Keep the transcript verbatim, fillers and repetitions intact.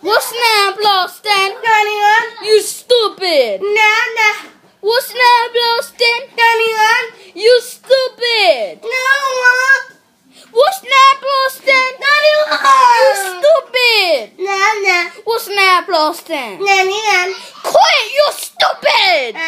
What's snap Boston? Anyone? You stupid. Nah, nah. What's snap Boston? Anyone? You stupid. No one. What's snap Boston? Anyone? You stupid. Nah, nah. What's snap Boston? Anyone? Quit, you stupid.